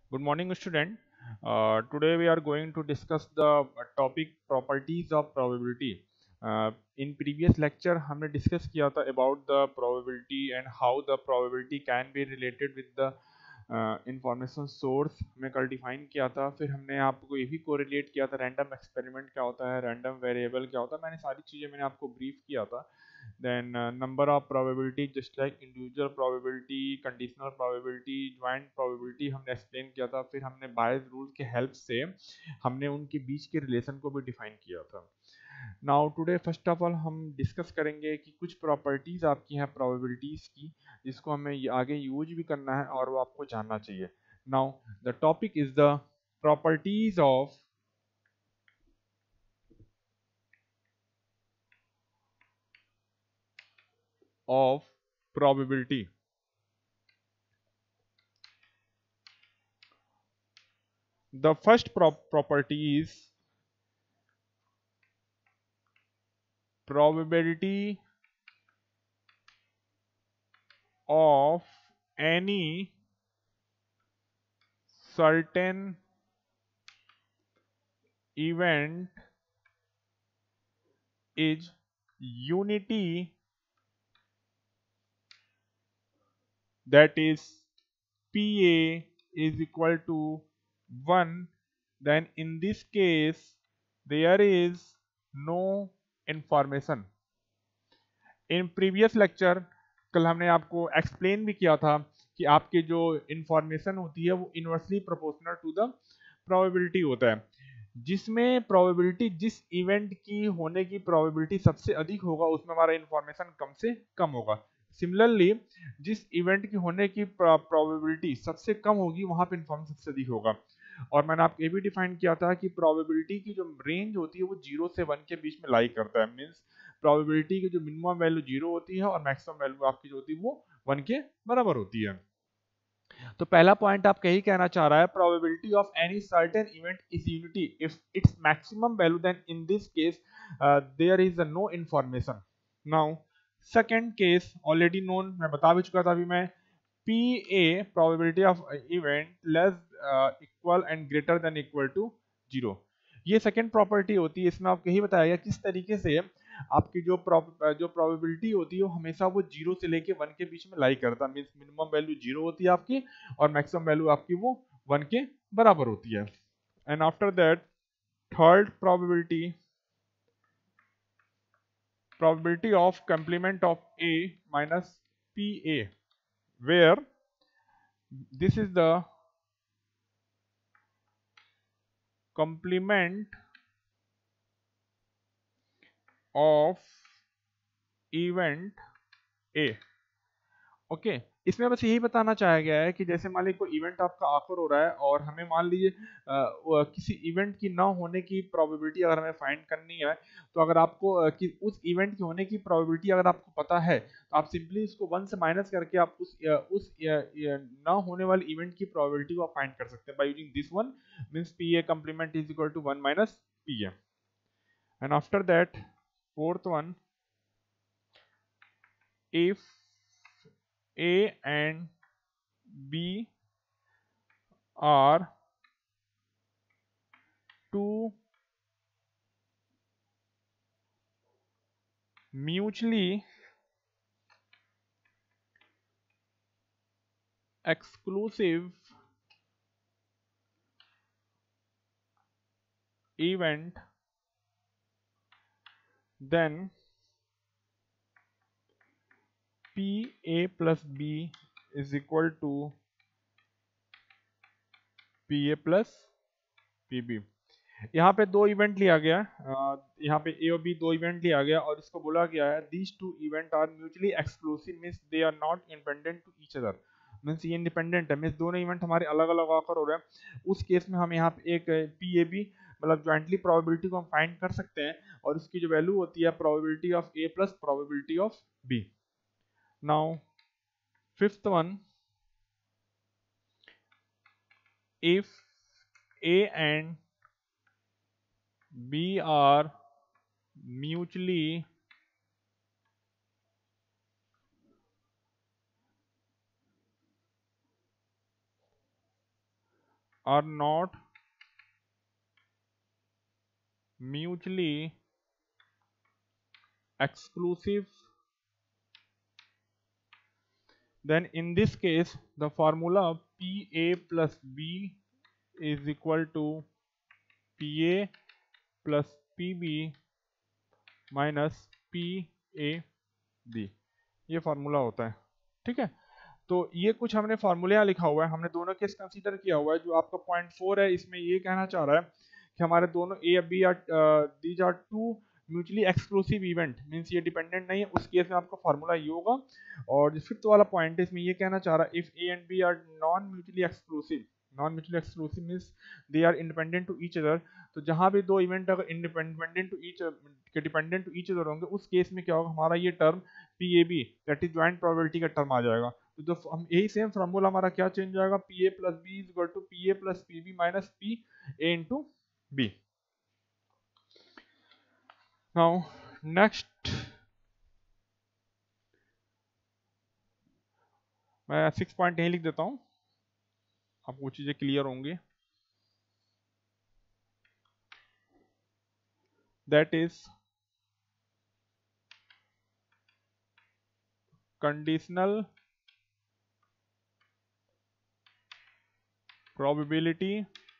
Good morning, student. Today we are going to discuss the topic properties of probability. In previous lecture हमने discuss किया था about the probability and how the probability can be related with the information source हमने कल define किया था। फिर हमने आपको ये भी कोरिलेट किया था रैंडम एक्सपेरिमेंट क्या होता है, रैंडम वेरिएबल क्या होता है। मैंने सारी चीज़ें मैंने आपको ब्रीफ किया था। then number of probability just like individual probability, conditional probability, joint probability हमने एक्सप्लेन किया था। फिर हमने बायस रूल के हेल्प से हमने उनके बीच के रिलेशन को भी डिफाइन किया था। Now today first of all हम डिस्कस करेंगे कि कुछ प्रॉपर्टीज आपकी हैं प्रोबेबिलिटीज की, जिसको हमें आगे यूज भी करना है और वो आपको जानना चाहिए। Now the topic is the properties of probability. The first property is probability of any certain event is unity, that is PA is equal to 1, then in this case there is no information. In previous lecture कल हमने आपको explain भी किया था कि आपके जो information होती है वो inversely proportional to the probability होता है, जिसमें प्रोबेबिलिटी जिस इवेंट की होने की प्रोबेबिलिटी सबसे अधिक होगा उसमें हमारा इंफॉर्मेशन कम से कम होगा। सिमिलरली जिस इवेंट की होने की प्रोबेबिलिटी सबसे कम होगी वहां पे इंफॉर्मेशन सबसे अधिक होगा। और मैंने आपको ये भी डिफाइन किया था कि प्रोबेबिलिटी की जो रेंज होती है वो 0 से 1 के बीच में लाई करता है। मीन्स प्रोबेबिलिटी की जो मिनिमम वैल्यू 0 होती है और मैक्सिमम वैल्यू आपकी जो होती है वो 1 के बराबर होती है। तो पहला पॉइंट आप यही कहना चाह रहा है, probability of any certain event is unity if its maximum value, then in this case there is no information. Now second case already known, मैं बता भी चुका था अभी मैं, P A probability of event less equal and greater than equal to 0। ये second property होती है। इसमें आपको यही बताया गया किस तरीके से आपकी जो प्रोबेबिलिटी होती है वो हमेशा वो 0 से लेके 1 के बीच में लाई करता है। मींस मिनिमम वैल्यू 0 होती है आपकी और मैक्सिमम वैल्यू आपकी वो 1 के बराबर होती है। And after that third probability of complement of A minus PA, where this is the complement of event A। Okay इसमें बस यही बताना चाहा गया है कि जैसे मान लीजिए कोई इवेंट आपका आकर हो रहा है और हमें मान लीजिए किसी इवेंट की ना होने की प्रोबेबिलिटी अगर हमें फाइंड करनी है, तो अगर आपको कि उस इवेंट की होने की प्रोबेबिलिटी अगर आपको पता है तो आप सिंपली उसको 1 से माइनस करके आप ना होने वाली इवेंट की प्रोबेबिलिटी को आप फाइंड कर सकते हैं by using this one. Means P A complement is equal to 1 minus P A. And after that fourth one, if A and B are two mutually exclusive event, then PA plus B is equal to PA plus PB। यहाँ पे दो event लिया गया, यहाँ पे ए और B दो event लिया गया और इसको बोला गया है these two event are mutually exclusive, means they are not independent to each other. Means ये इंडिपेंडेंट है, मींस दोनों इवेंट हमारे अलग अलग आकर हो रहे हैं। उस केस में हम यहाँ पे एक पी ए बी मतलब ज्वाइंटली प्रोबेबिलिटी को हम फाइंड कर सकते हैं और उसकी जो वैल्यू होती है probability of A plus probability of B. Now fifth one, if A and B are mutually are not mutually exclusive, then in this case the formula PA plus B is equal to PA plus PB minus PAB, ये formula होता है। ठीक है, तो ये कुछ हमने फार्मूले यहाँ लिखा हुआ है, हमने दोनों केस कंसीडर किया हुआ है। जो आपका पॉइंट 4 है इसमें ये कहना चाह रहा है कि हमारे दोनों ए और B are these are two mutually exclusive event, means ये डिपेंडेंट नहीं है, उस केस में आपका फार्मूला ये होगा। और जो फिफ्थ वाला पॉइंट है इसमें ये कहना चाह रहा है if A and B are non mutually exclusive means they are independent to each other. तो जहां भी दो इवेंट अगर इंडिपेंडेंट टू ईच के डिपेंडेंट टू ईच अदर होंगे, उस केस में क्या होगा, हमारा ये term P A B that is joint probability का टर्म आ जाएगा। तो जो हम यही सेम फार्मूला हमारा क्या चेंज आएगा, P A plus B is equal to P A plus P B minus P A into B. Now next मैं 6 पॉइंट यहीं लिख देता हूं, आपको चीजें क्लियर होंगी। That is conditional probability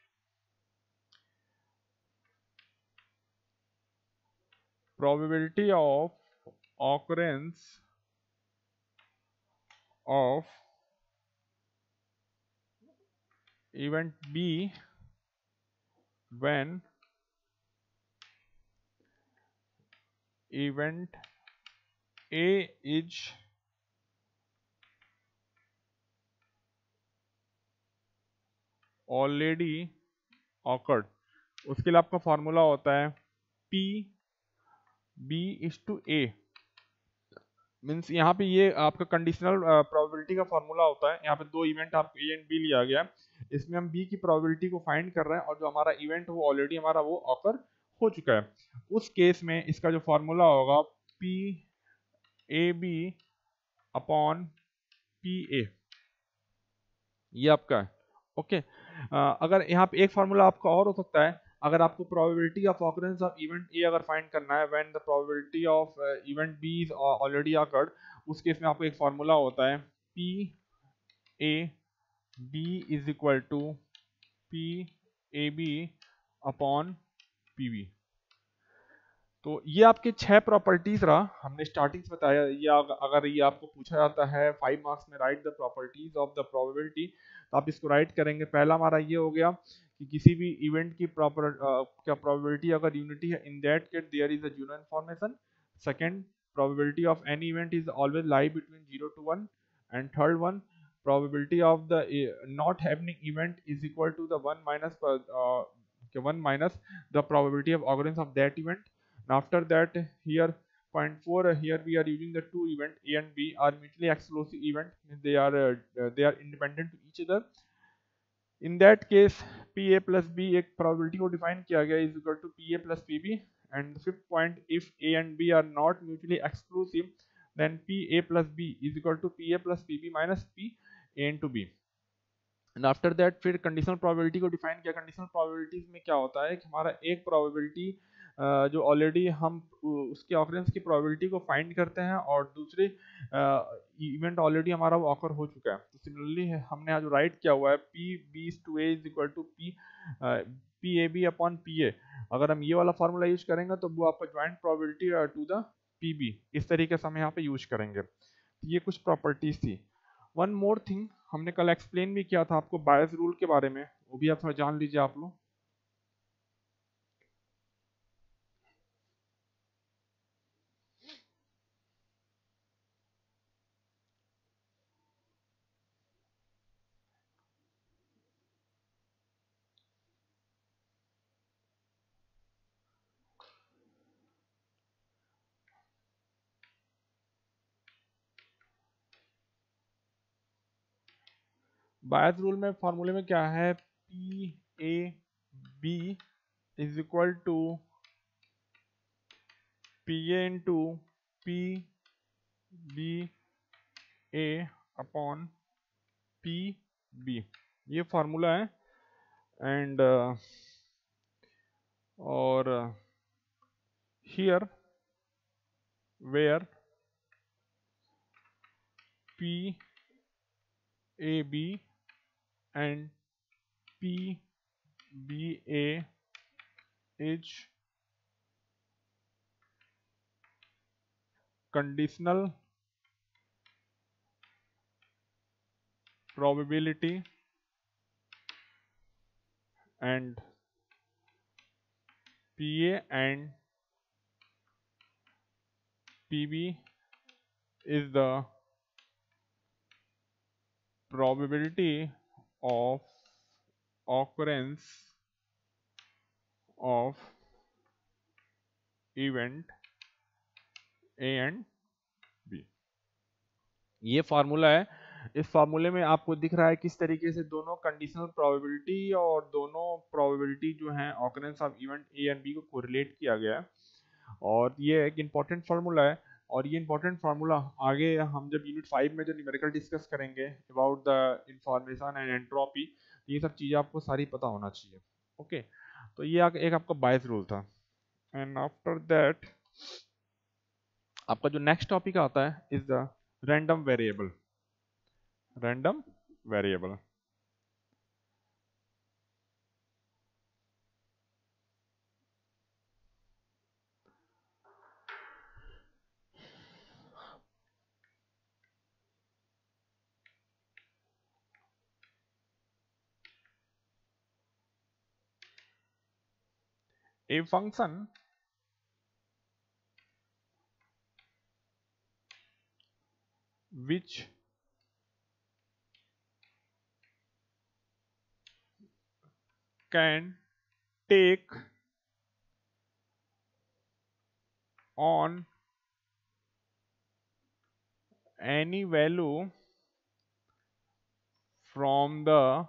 of occurrence of event B when event A is already occurred। उसके लिए आपका फॉर्मूला होता है P B is to A, means यहाँ पे ये आपका कंडीशनल प्रोबेबिलिटी का फॉर्मूला होता है। यहाँ पे दो इवेंट आप ए एंड बी लिया गया, इसमें हम बी की प्रोबेबिलिटी को फाइंड कर रहे हैं और जो हमारा इवेंट वो ऑलरेडी हमारा वो ऑकर हो चुका है। उस केस में इसका जो फॉर्मूला होगा P A B upon P A, ये आपका है। ओके, अगर यहाँ पे एक फार्मूला आपका और हो सकता है, अगर आपको probability of occurrence of event A अगर फाइंड करना है when the probability of event B is already occurred, उस केस में आपको एक फार्मूला होता है P A B is equal to P A B upon P B. तो ये आपके 6 प्रॉपर्टीज रहा, हमने स्टार्टिंग से बताया। ये अगर ये आपको पूछा जाता है 5 मार्क्स में write the properties of the probability, तो आप इसको राइट करेंगे। पहला हमारा ये हो गया कि किसी भी इवेंट की क्या प्रोबेबिलिटी अगर यूनिटी है, in that case there is a union information. Second, probability of any event is always lie between 0 to 1। And third one, probability of the not happening event is equal to the 1 minus the probability of occurrence of that event. And after that, here point 4, here we are using the two event A and B are mutually exclusive event, they are independent to each other। in that case PA plus B एक probability को define किया गया is equal to PA plus PB। and the fifth point, if A and B are not mutually exclusive, then PA plus B is equal to PA plus PB minus PA into B। And after that फिर conditional probability को define किया। Conditional probabilities में क्या होता है कि हमारा एक प्रोबेबिलिटी जो ऑलरेडी हम उसके ऑकरेंस की प्रोबेबिलिटी को फाइंड करते हैं और दूसरे इवेंट ऑलरेडी हमारा वो ऑकर हो चुका है। तो सिमिलरली हमने आज राइट किया हुआ है P B to A is equal to P A B upon P A. अगर हम ये वाला फार्मूला यूज करेंगे तो वो आपका joint probability to the P B, इस तरीके से हम यहाँ पे यूज करेंगे। तो ये कुछ प्रॉपर्टीज थी। वन मोर थिंग, हमने कल एक्सप्लेन भी किया था आपको बायस रूल के बारे में, वो भी आप थोड़ा जान लीजिए आप लोग। बायस रूल में फॉर्मूले में क्या है, P A B is equal to P A into P B A upon P B, ये फार्मूला है। and or here where P A B and P B A is conditional probability and PA and PB is the probability of occurrence of event A and B। ये formula है। इस फार्मूले में आपको दिख रहा है किस तरीके से दोनों कंडीशनल प्रोबेबिलिटी और दोनों प्रोबेबिलिटी जो हैं occurrence of event A and B को कोरिलेट किया गया है, और ये एक इम्पॉर्टेंट फार्मूला है। और ये इम्पॉर्टेंट फार्मूला आगे हम जब यूनिट 5 में जो न्यूमेरिकल डिस्कस करेंगे about the information and entropy, ये सब चीज़ें आपको सारी पता होना चाहिए। ओके, तो ये एक आपका बायस रूल था। एंड आफ्टर दैट आपका जो नेक्स्ट टॉपिक आता है is the random variable. Random variable a function which can take on any value from the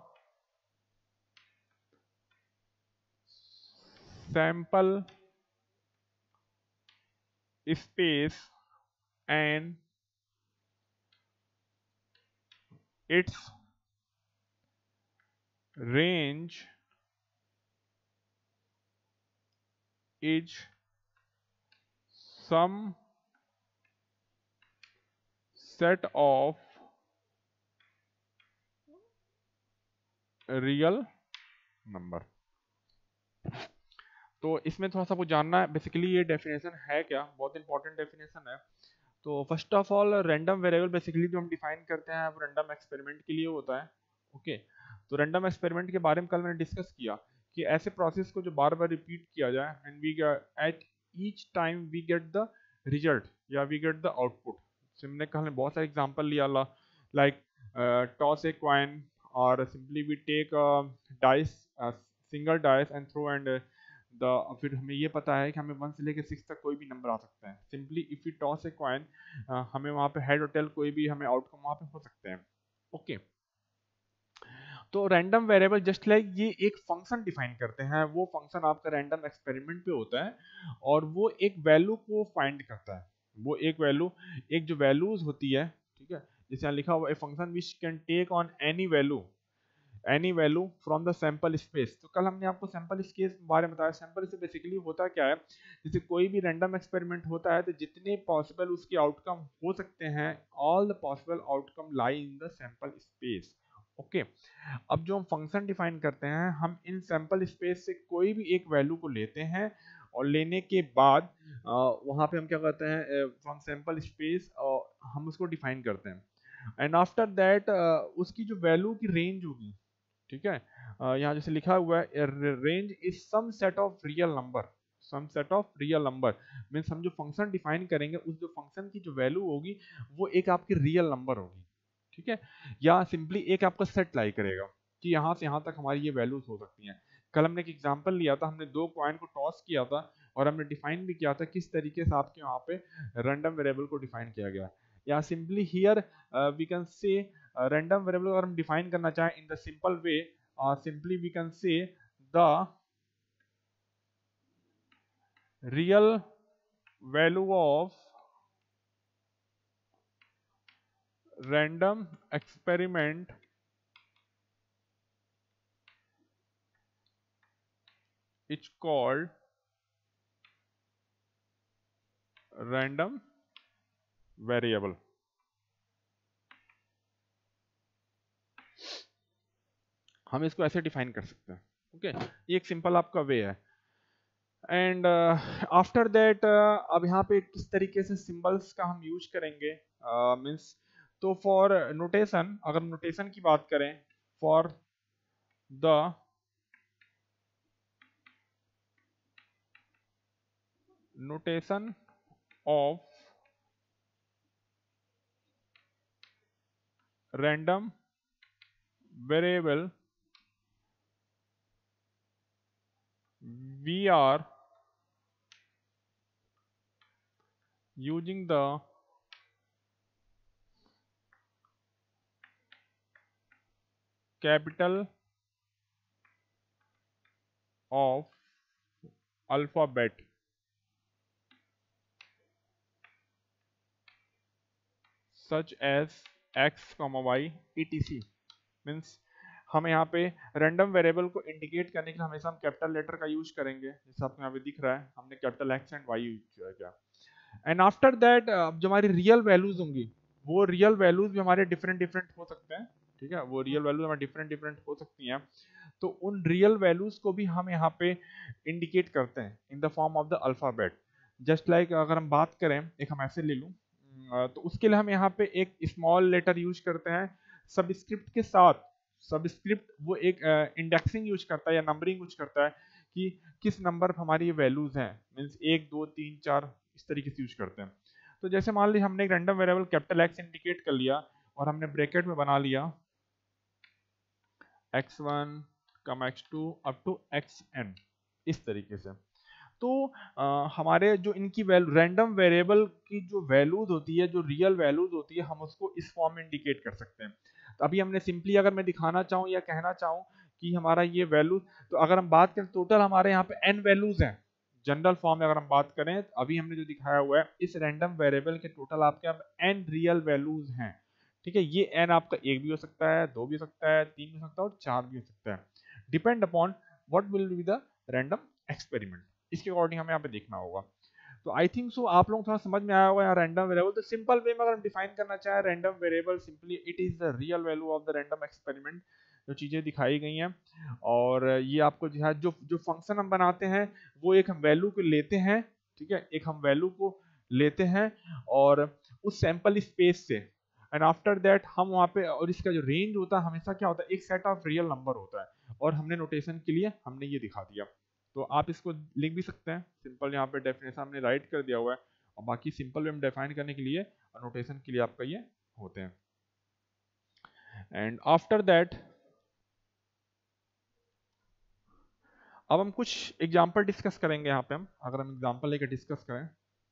sample space and its range is some set of real number। तो इसमें थोड़ा सा कुछ जानना है, बेसिकली ये डेफिनेशन है क्या, बहुत इंपॉर्टेंट डेफिनेशन है। तो first of all random variable basically जो हम डिफाइन करते हैं वो रैंडम एक्सपेरिमेंट के लिए होता है। ओके, तो रैंडम एक्सपेरिमेंट के बारे में कल मैंने डिस्कस किया कि ऐसे प्रोसेस को जो बार बार रिपीट किया जाए and we at each time we get the result या वी गेट द आउटपुट। हमने कल बहुत सारे एग्जांपल लिया लाइक टॉस ए कॉइन और simply we take dice single dice and throw and फिर हमें ये पता है कि हमें 1 से लेकर 6 तक कोई भी नंबर आ सकता है। Simply if you toss a coin हमें वहाँ पे हेड और टेल कोई भी हमें आउटकम वहाँ पे हो सकते हैं। ओके, तो रैंडम वेरिएबल जस्ट लाइक ये एक फंक्शन डिफाइन करते हैं, वो फंक्शन आपका रैंडम एक्सपेरिमेंट पे होता है और वो एक वैल्यू को फाइंड करता है। वो एक वैल्यू, एक जो वैल्यूज होती है, ठीक है, जैसे यहाँ लिखा हुआ है function which can take on any value from the sample space. तो कल हमने आपको सैंपल स्पेस के बारे में बताया। सैंपल से बेसिकली होता क्या है, जैसे कोई भी रैंडम एक्सपेरिमेंट होता है तो जितने पॉसिबल उसके आउटकम हो सकते हैं, all the possible outcome lie in the sample space. Okay, अब जो हम फंक्शन डिफाइन करते हैं, हम इन सैंपल स्पेस से कोई भी एक वैल्यू को लेते हैं और लेने के बाद वहाँ पे हम क्या करते हैं, फ्रॉम सैंपल स्पेस हम उसको डिफाइन करते हैं एंड आफ्टर दैट उसकी जो वैल्यू की रेंज होगी, ठीक है, यहाँ जैसे लिखा हुआ है range is some set of real number. Some set of real number means हम जो फंक्शन डिफाइन करेंगे उस जो फंक्शन की जो वैल्यू होगी वो एक आपकी रियल नंबर होगी, ठीक है, या सिंपली एक आपका सेट लाई करेगा कि यहाँ से यहाँ तक हमारी ये वैल्यूज हो सकती हैं। कल हमने एक एग्जांपल लिया था, हमने 2 कॉइन को टॉस किया था और हमने डिफाइन भी किया था किस तरीके से आपके वहाँ पे रैंडम वेरिएबल को डिफाइन किया गया। या simply here we can say random variable अगर हम डिफाइन करना चाहें in the simple way, simply we can say the real value of random experiment it's called random variable. हम इसको ऐसे डिफाइन कर सकते हैं। ओके, ये एक सिंपल आपका वे है। एंड आफ्टर दैट अब यहाँ पे किस तरीके से सिंबल्स का हम यूज करेंगे, मीन्स तो फॉर नोटेशन, अगर नोटेशन की बात करें, for the notation of random variable, we are using the capital of alphabet such as x, y, etc. Means हम यहाँ पे रैंडम वेरिएबल को इंडिकेट करने के लिए हमेशा हम कैपिटल लेटर का यूज करेंगे, जैसे आपको यहाँ पे दिख रहा है, हमने capital X and Y use किया। एंड आफ्टर दैट जो हमारी रियल वैल्यूज होंगी, वो रियल वैल्यूज भी हमारे डिफरेंट डिफरेंट हो सकते हैं, ठीक है, वो रियल वैल्यूज हमारे डिफरेंट डिफरेंट हो सकती हैं। तो उन रियल वैल्यूज को भी हम यहाँ पे इंडिकेट करते हैं in the form of the alphabet. Just like अगर हम बात करें, एक हम ऐसे ले लूँ, तो उसके लिए हम यहाँ पे एक स्मॉल लेटर यूज करते हैं सबस्क्रिप्ट के साथ। सबस्क्रिप्ट वो एक इंडेक्सिंग यूज करता है या नंबरिंग यूज करता है कि किस नंबर पर हमारी ये वैल्यूज हैं, मीन्स 1 2 3 4 इस तरीके से यूज करते हैं। तो जैसे मान लीजिए हमने एक random variable capital X indicate कर लिया और हमने ब्रैकेट में बना लिया x1 x2 up to xn इस तरीके से। तो हमारे जो इनकी रैंडम वेरिएबल की जो वैल्यूज होती है, जो रियल वैल्यूज होती है, हम उसको इस फॉर्म में इंडिकेट कर सकते हैं। तो अभी हमने सिंपली अगर मैं दिखाना चाहूँ या कहना चाहूँ कि हमारा ये वैल्यू, तो अगर हम बात करें टोटल हमारे यहाँ पे n वैल्यूज हैं। जनरल फॉर्म में अगर हम बात करें, अभी हमने जो दिखाया हुआ है, इस रैंडम वेरिएबल के टोटल आपके यहाँ n रियल वैल्यूज हैं। ठीक है, ये n आपका 1 भी हो सकता है, 2 भी हो सकता है, 3 भी हो सकता है और 4 भी हो सकता है, depend upon what will be the random experiment. इसके अकॉर्डिंग हमें यहाँ पे देखना होगा। तो आई थिंक सो आप लोग थोड़ा समझ में आया होगा यहाँ रैंडम वेरिएबल। तो सिंपल वे में अगर हम डिफाइन करना चाहें random variable, simply it is the real value of the random experiment, जो चीजें दिखाई गई हैं। और ये आपको जो है, जो जो फंक्शन हम बनाते हैं, वो एक हम वैल्यू को लेते हैं, ठीक है, एक हम वैल्यू को लेते हैं और उस सैंपल स्पेस से, एंड आफ्टर दैट हम वहाँ पे, और इसका जो रेंज होता है हमेशा क्या होता है, एक सेट ऑफ रियल नंबर होता है, और हमने नोटेशन के लिए हमने ये दिखा दिया। तो आप इसको लिख भी सकते हैं, सिंपल यहाँ पे डेफिनेशन हमने राइट कर दिया हुआ है, और बाकी सिंपल वे में डिफाइन करने के लिए और नोटेशन के लिए आपका ये होते हैं। एंड आफ्टर दैट अब हम कुछ एग्जांपल डिस्कस करेंगे यहाँ पे। हम अगर हम एग्जांपल लेकर डिस्कस करें,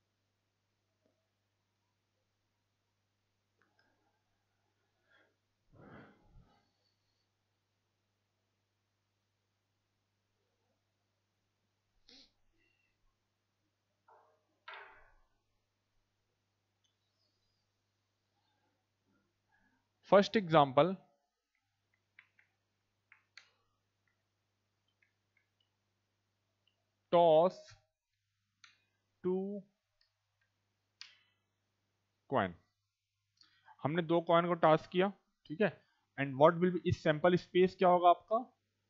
फर्स्ट एग्जांपल, टॉस 2 कॉइन। हमने 2 कॉइन को टॉस किया, ठीक है, एंड व्हाट विल बी, इस सैंपल स्पेस क्या होगा आपका,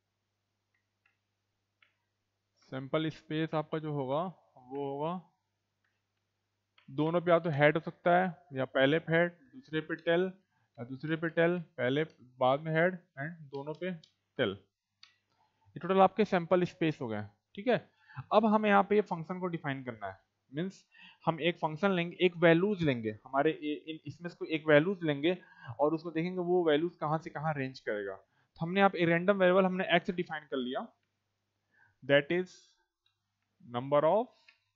सैंपल स्पेस आपका जो होगा वो होगा, दोनों पे या तो हेड हो सकता है, या पहले पे हेड दूसरे पे टेल, या दूसरे पे टेल पहले बाद में हेड, एंड दोनों पे टेल। ये टोटल आपके सैंपल स्पेस हो गए, ठीक है। अब हमें यहाँ पे ये फंक्शन को डिफाइन करना है, मीन्स हम एक फंक्शन लेंगे, एक वैल्यूज लेंगे हमारे इसमें से एक वैल्यूज लेंगे और उसको देखेंगे वो वैल्यूज कहाँ से कहाँ रेंज करेगा। तो हमने यहाँ पे रैंडम वेरिएबल हमने एक्स डिफाइन कर लिया, that is number of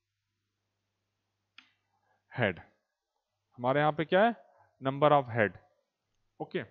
head. हमारे यहाँ पे क्या है, नंबर ऑफ हेड, ओके।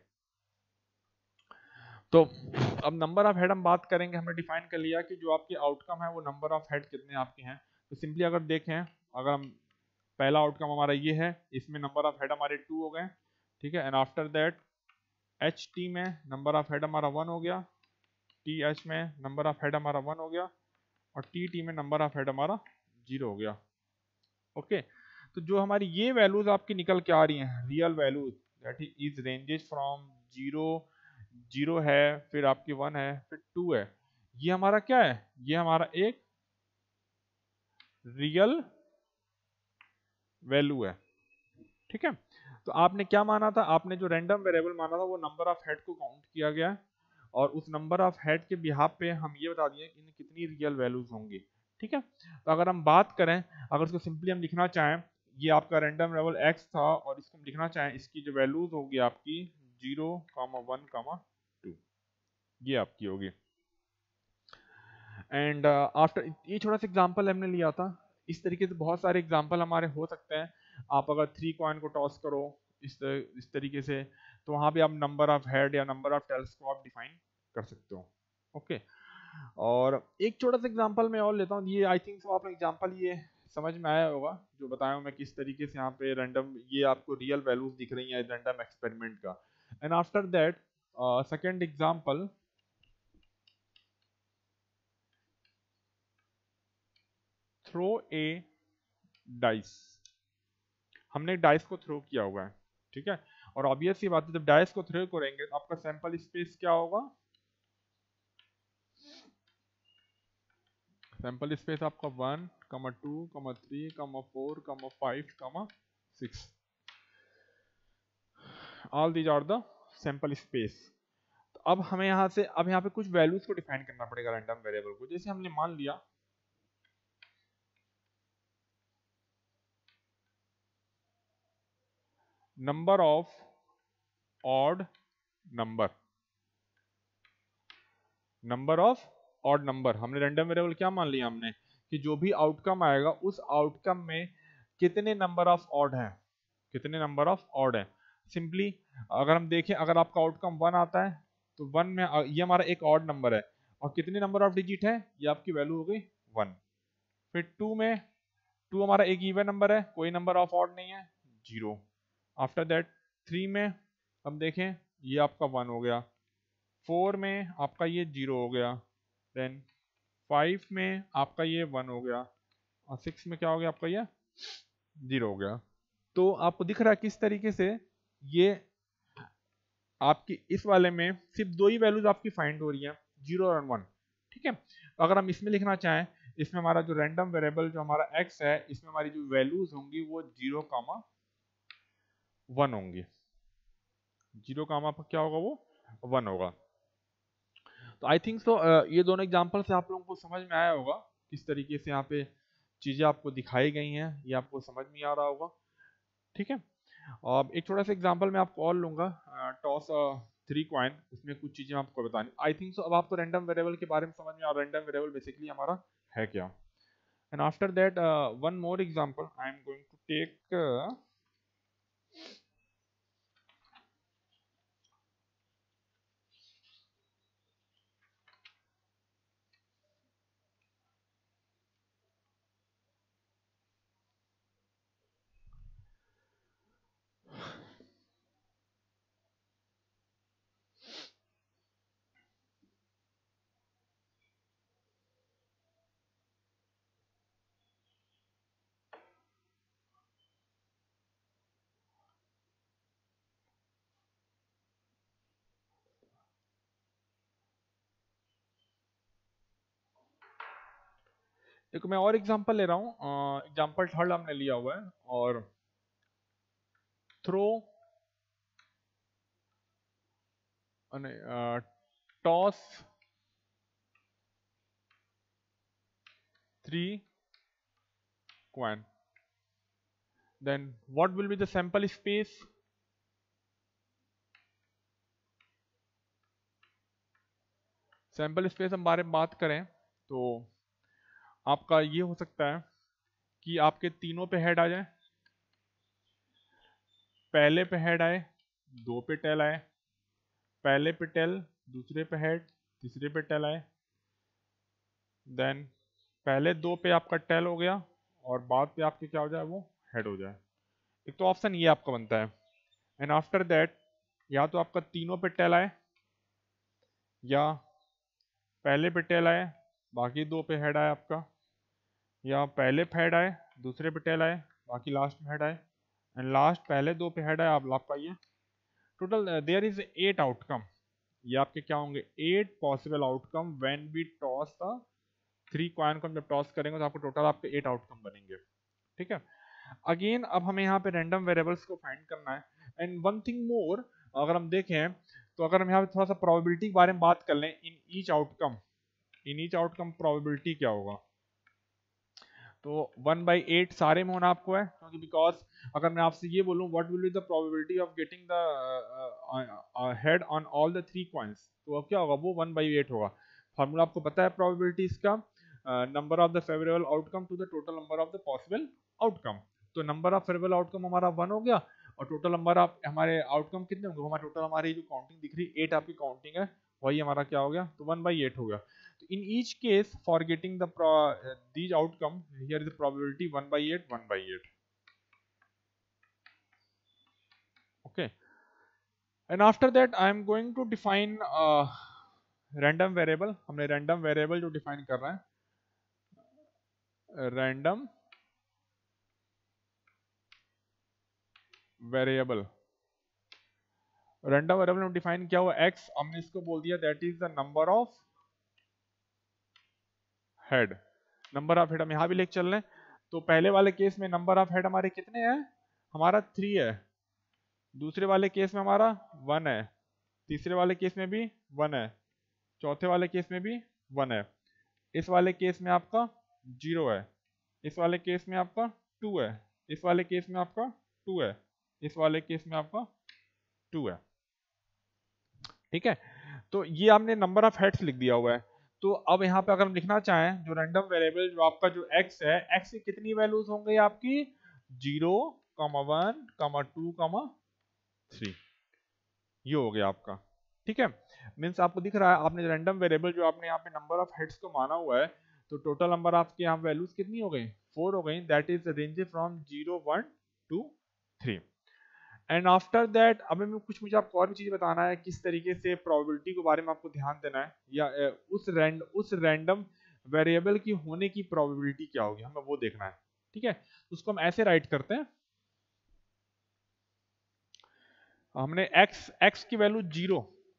तो अब नंबर ऑफ हेड हम बात करेंगे, हमने डिफाइन कर लिया कि जो आपके आउटकम है वो नंबर ऑफ हेड कितने आपके हैं। तो सिंपली अगर देखें, अगर हम पहला आउटकम हमारा ये है, इसमें नंबर ऑफ हेड हमारे 2 हो गए, ठीक है, and after that H T में नंबर ऑफ हेड हमारा 1 हो गया, टी एच में नंबर ऑफ हेड हमारा 1 हो गया, और टी में नंबर ऑफ हेड हमारा 0 हो गया। ओके, तो जो हमारी ये वैल्यूज आपकी निकल के आ रही हैं real values, that is ranges from 0, 0 है, फिर आपकी 1 है, फिर 2 है, ये हमारा क्या है, ये हमारा एक रियल वैल्यू है। ठीक है, तो आपने क्या माना था, आपने जो रैंडम वेरिएबल माना था वो नंबर ऑफ हेड को काउंट किया गया है, और उस नंबर ऑफ हेड के बिहाफ पे हम ये बता दिए कि इनमें कितनी रियल वैल्यूज होंगी। ठीक है, तो अगर हम बात करें, अगर इसको सिंपली हम लिखना चाहें, ये आपका रैंडम वेरिएबल एक्स था और इसको हम लिखना चाहें, इसकी जो वैल्यूज होगी आपकी 0, 1, 2, ये आपकी होगी। एंड आफ्टर, ये छोटा सा एग्जांपल हमने लिया था, इस तरीके से बहुत सारे एग्जांपल हमारे हो सकते हैं। आप अगर 3 कॉइन को टॉस करो इस तरीके से, तो वहाँ भी आप नंबर ऑफ हेड या नंबर ऑफ टेल्स को आप डिफाइन कर सकते हो। ओके, और एक छोटा सा एग्जांपल मैं और लेता हूँ, ये आई थिंक सो आप एग्जांपल ये समझ में आया होगा जो बताया हूँ मैं, किस तरीके से यहाँ पे रैंडम ये आपको रियल वैल्यूज दिख रही है रैंडम एक्सपेरिमेंट का। And after that second example, throw a dice, हमने डाइस को थ्रो किया हुआ है। ठीक है, और ऑब्वियस सी बात है, जब डाइस को थ्रो करेंगे तो आपका सैंपल स्पेस क्या होगा, सैंपल स्पेस आपका 1, 2, 3, 4, 5, 6, all these are the sample space. तो अब हमें यहाँ से, अब यहाँ पे कुछ वैल्यूज को डिफाइन करना पड़ेगा रैंडम वेरिएबल को। जैसे हमने मान लिया number of odd number, number of odd number, हमने रैंडम वेरिएबल क्या मान लिया हमने, कि जो भी आउटकम आएगा उस आउटकम में कितने नंबर ऑफ ऑड हैं, कितने नंबर ऑफ ऑड हैं। सिंपली अगर हम देखें, अगर आपका आउटकम 1 आता है तो 1 में ये हमारा एक ऑड नंबर है, और कितने नंबर ऑफ डिजिट है, ये आपकी वैल्यू हो गई 1। फिर 2 में, 2 हमारा एक इवन नंबर है, कोई नंबर ऑफ ऑड नहीं है, 0। आफ्टर दैट 3 में हम देखें, ये आपका 1 हो गया। 4 में आपका ये 0 हो गया। देन 5 में आपका ये 1 हो गया, और 6 में क्या हो गया आपका ये 0 हो गया। तो आपको दिख रहा है किस तरीके से ये आपकी इस वाले में सिर्फ दो ही वैल्यूज आपकी फाइंड हो रही है, 0 और 1। ठीक है, तो अगर हम इसमें लिखना चाहें, इसमें हमारा जो रैंडम वेरिएबल जो हमारा x है, इसमें हमारी जो वैल्यूज होंगी वो 0, 1 होंगी। 0, क्या होगा, वो 1 होगा। तो आई थिंक सो ये दोनों एग्जांपल से आप लोगों को समझ में आया होगा किस तरीके से यहाँ पे चीज़ें आपको दिखाई गई हैं, ये आपको समझ में आ रहा होगा। ठीक है, अब एक छोटा सा एग्जांपल मैं आपको और लूंगा, टॉस 3 कॉइन, उसमें कुछ चीज़ें आपको बतानी। आई थिंक सो अब आपको रैंडम वेरिएबल के बारे में समझ में आ, रैंडम वेरिएबल बेसिकली हमारा है क्या। And after that one more example I am going to take, एक मैं और एग्जांपल ले रहा हूँ, एग्जांपल थर्ड हमने लिया हुआ है, और throw toss 3 coin, then what will be the sample space, sample space हम बारे में बात करें तो आपका ये हो सकता है कि आपके तीनों पे हेड आ जाए, पहले पे हेड आए, दो पे टेल आए, पहले पे टेल, दूसरे पे हेड, तीसरे पे टेल आए, देन पहले दो पे आपका टेल हो गया और बाद पे आपके क्या हो जाए, वो हेड हो जाए। एक तो ऑप्शन ये आपका बनता है। एंड आफ्टर दैट या तो आपका तीनों पे टेल आए, या पहले पे टेल आए, बाकी दो पे हेड आए आपका, या पहले पे हेड आए दूसरे पे टेल आए बाकी लास्ट में हेड आए, एंड लास्ट पहले दो पे हेड आए आप आपका ये टोटल देयर इज 8 आउटकम। ये आपके क्या होंगे 8 possible outcome when we toss the 3 coin को हम जब टॉस करेंगे तो आपको टोटल आपके 8 आउटकम बनेंगे। ठीक है, अगेन अब हमें यहाँ पे रैंडम वेरिएबल्स को फाइंड करना है। एंड वन थिंग मोर, अगर हम देखें तो अगर हम यहाँ पे थोड़ा सा प्रोबेबिलिटी के बारे में बात कर लें, इन ईच आउटकम प्रोबेबिलिटी क्या होगा, तो 1/8 सारे में होना आपको है, क्योंकि बिकॉज अगर मैं आपसे ये बोलूँ what will be the probability of getting the head on all the 3 coins, तो अब क्या होगा वो 1/8 होगा। फार्मूला आपको पता है प्रोबेबिलिटीज का, number of the favourable outcome to the total number of the possible outcome. तो नंबर ऑफ फेवरेबल आउटकम हमारा 1 हो गया, और टोटल नंबर ऑफ हमारे आउटकम कितने होंगे, हमारे टोटल हमारी जो काउंटिंग दिख रही है 8 आपकी काउंटिंग है, वही हमारा क्या हो गया, तो 1/8 हो गया। So in each case, for getting these outcome, here is the probability 1/8, 1/8. Okay, and after that, I am going to define random variable. हमने random variable जो define कर रहे हैं, random variable. Random variable में define किया हुआ x, हमने इसको बोल दिया that is the number of head. Number of head हम यहाँ भी लेके चल रहे हैं, तो पहले वाले केस में नंबर ऑफ हेड हमारे कितने हैं, हमारा 3 है, दूसरे वाले केस में हमारा 1 है, तीसरे वाले केस में भी 1 है, चौथे वाले केस में भी 1 है, इस वाले केस में आपका 0 है, इस वाले केस में आपका 2 है, इस वाले केस में आपका 2 है, इस वाले केस में आपका 2 है। ठीक है, तो ये आपने नंबर ऑफ हेड्स लिख दिया हुआ है। तो अब यहाँ पे अगर हम लिखना चाहें जो रैंडम वेरिएबल जो आपका जो x है, x की कितनी वैल्यूज होंगे आपकी 0, 1, 2, 3, ये हो गया आपका। ठीक है, मीन्स आपको दिख रहा है आपने रैंडम वेरिएबल जो आपने यहाँ पे नंबर ऑफ हेड्स को माना हुआ है, तो टोटल नंबर आपके यहाँ वैल्यूज कितनी हो गई 4 हो गई, दैट इज रेंज फ्रॉम 0, 1, 2, 3। एंड आफ्टर दैट अब मैं कुछ मुझे आपको और भी चीज़ बताना है किस तरीके से प्रोबेबिलिटी के बारे में आपको ध्यान देना है, या उस रैंडम वेरिएबल की होने की प्रोबेबिलिटी क्या होगी हमें वो देखना है। ठीक है, उसको हम ऐसे राइट करते हैं, हमने x की वैल्यू 0,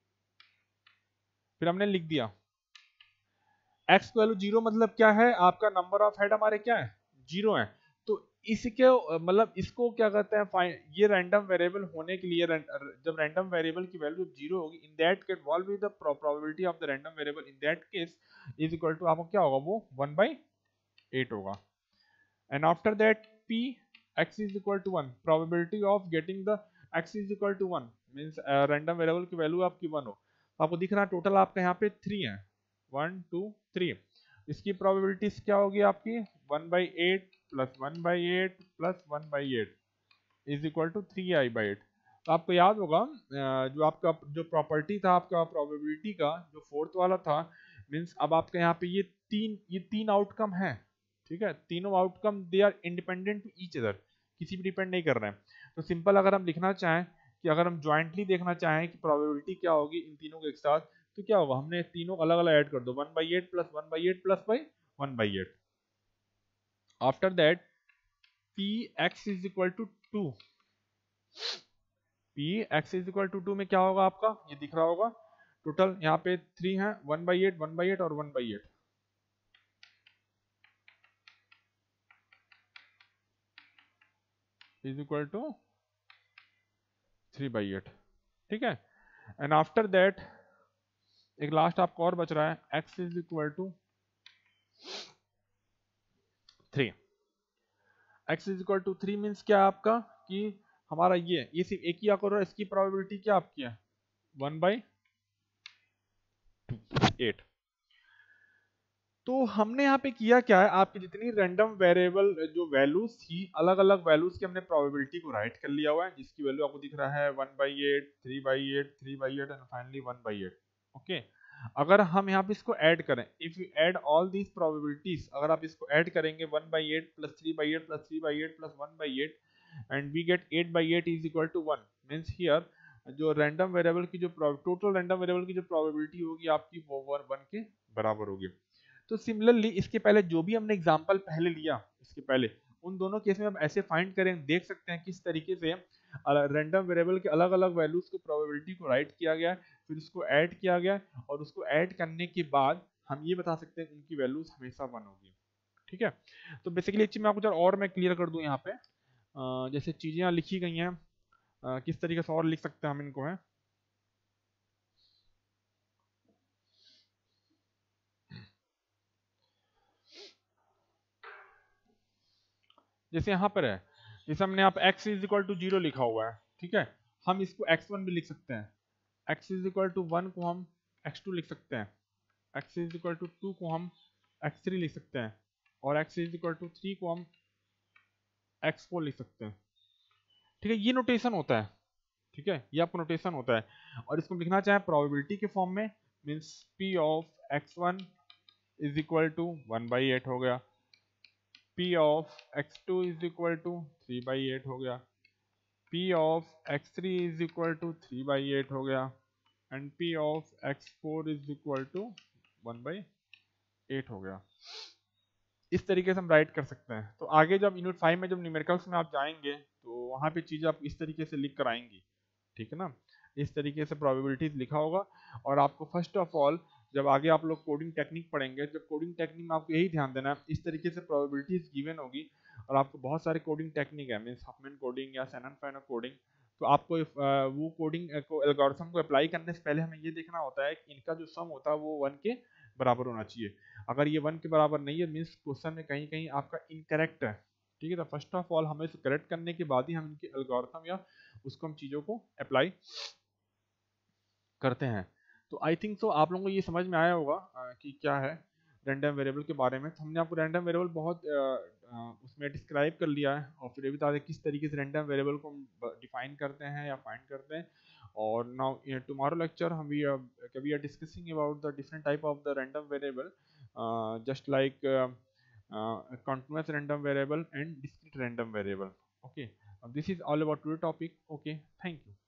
फिर हमने लिख दिया x की वैल्यू 0 मतलब क्या है, आपका नंबर ऑफ हेड हमारे क्या है 0 है, तो इसके मतलब इसको क्या कहते हैं ये रैंडम वेरिएबल होने के लिए जब रैंडम वेरिएबल की वैल्यू 0 होगी, in that case what will the probability of the random variable in that case is equal to आपको क्या होगा वो 1/8 होगा। And after that p x is equal to 1, probability of getting the x is equal to 1 means random variable की value आपकी 1 हो, तो आपको दिख रहा है टोटल आपका यहाँ पे 3 है, 1, 2, 3, इसकी प्रोबेबिलिटीज क्या होगी आपकी 1/8 plus 1/8 plus 1/8 is equal to 3i/8। तो आपको याद होगा जो आपका जो प्रॉपर्टी था आपका प्रोबेबिलिटी का जो फोर्थ वाला था, मींस अब आपके यहाँ पे ये तीन आउटकम है। ठीक है, तीनों outcome they are independent to each other, किसी भी डिपेंड नहीं कर रहे हैं। तो सिंपल अगर हम लिखना चाहें कि अगर हम ज्वाइंटली देखना चाहें कि प्रोबेबिलिटी क्या होगी इन तीनों के एक साथ, तो क्या होगा हमने तीनों अलग अलग ऐड कर दो 1/8 plus 1/8 plus 1/8। After that p x is equal to 2, p x is equal to 2 में क्या होगा आपका ये दिख रहा होगा, टोटल यहाँ पे 3 है 1/8 1/8 और 1/8 इज इक्वल टू 3/8। ठीक है, एंड आफ्टर दैट एक लास्ट आपको और बच रहा है x is equal to 3। x is equal to 3 means क्या आपका कि हमारा ये सिर्फ एक ही आकर इसकी प्रोबेबिलिटी क्या आपकी है 1/8। तो हमने यहाँ पे किया क्या है, आपकी जितनी रैंडम वेरिएबल जो वैल्यूज थी अलग अलग वैल्यूज की हमने प्रोबेबिलिटी को राइट कर लिया हुआ है, जिसकी वैल्यू आपको दिख रहा है 1/8 3/8 3/8 एंड फाइनली 1/8। ओके, अगर हम यहाँ पे इसको ऐड करें, if you add all these probabilities, अगर आप इसको ऐड करेंगे 1/8 plus 3/8 plus 3/8 plus 1/8 and we get 8/8 is equal to 1, means here जो रैंडम वेरिएबल की जो टोटल रैंडम वेरिएबल की जो प्रोबेबिलिटी होगी आपकी वो 1 के बराबर होगी। तो सिमिलरली इसके पहले जो भी हमने एग्जांपल पहले लिया, इसके पहले उन दोनों केस में हम ऐसे फाइंड करें, देख सकते हैं किस तरीके से रैंडम वेरिएबल के अलग अलग वैल्यूज को प्रोबेबिलिटी को राइट किया गया, फिर उसको ऐड किया गया, और उसको ऐड करने के बाद हम ये बता सकते हैं उनकी वैल्यूज हमेशा 1 होगी। ठीक है, तो बेसिकली एक चीज मैं आपको जरा और मैं क्लियर कर दूं यहाँ पे, जैसे चीजें यहाँ लिखी गई हैं, किस तरीके से और लिख सकते हैं हम इनको है। जैसे यहाँ पर है, जैसे हमने यहाँ पे x इज इक्वल टू 0 लिखा हुआ है, ठीक है, हम इसको x1 भी लिख सकते हैं, x इज इक्वल टू 1 को हम x2 लिख सकते हैं, x इज इक्वल टू 2 को हम x3 लिख सकते हैं, और x इज इक्वल टू 3 को हम x4 लिख सकते हैं। ठीक है, ये नोटेशन होता है, ठीक है, ये आपका नोटेशन होता है। और इसको लिखना चाहे प्रोबेबिलिटी के फॉर्म में, means p of x1 is equal to 1/8 हो गया, p of x2 is equal to 3/8 हो गया, p of x3 is equal to 3/8 हो गया, and p of x4 is equal to 1/8 हो गया। इस तरीके से हम राइट कर सकते हैं। तो आगे जब यूनिट 5 में जब न्यूमेरिकल्स में आप जाएंगे तो वहाँ पे चीज़ें आप इस तरीके से लिख कर आएंगी, ठीक है ना, इस तरीके से प्रोबेबिलिटीज लिखा होगा। और आपको फर्स्ट ऑफ ऑल जब आगे आप लोग कोडिंग टेक्निक पढ़ेंगे, जब कोडिंग टेक्निक में आपको यही ध्यान देना है, इस तरीके से प्रोबेबिलिटीज गिवन होगी, और आपको बहुत सारे कोडिंग टेक्निक है, मीन्स हफमैन कोडिंग या शैनन-फाइनर कोडिंग, तो आपको वो कोडिंग को एल्गोरिथम को अप्लाई करने से पहले हमें ये देखना होता है कि इनका जो सम होता है वो 1 के बराबर होना चाहिए। अगर ये 1 के बराबर नहीं है, मीन्स क्वेश्चन में कहीं कहीं आपका इनकरेक्ट है। ठीक है, तो फर्स्ट ऑफ ऑल हमें इसे करेक्ट करने के बाद ही हम इनके एल्गोरिथम या उसको हम चीज़ों को अप्लाई करते हैं। तो आई थिंक सो आप लोगों को ये समझ में आया होगा कि क्या है रैंडम वेरिएबल के बारे में। तो हमने आपको रैंडम वेरिएबल बहुत उसमें डिस्क्राइब कर लिया है, और फिर ये बता दें किस तरीके से रैंडम वेरिएबल को हम डिफाइन करते हैं या फाइंड करते हैं। और नाउ टुमारो लेक्चर हम we are discussing about the different type of the random variable, just like continuous random variable and discrete random variable. Okay, this is all about your topic. Okay, thank you.